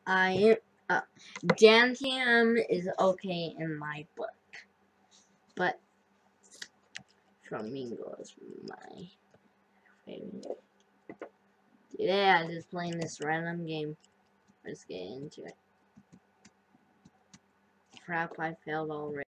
I Dantium is okay in my book, but Flamingo is my favorite. Today I just playing this random game. Let's get into it. Crap, I failed already.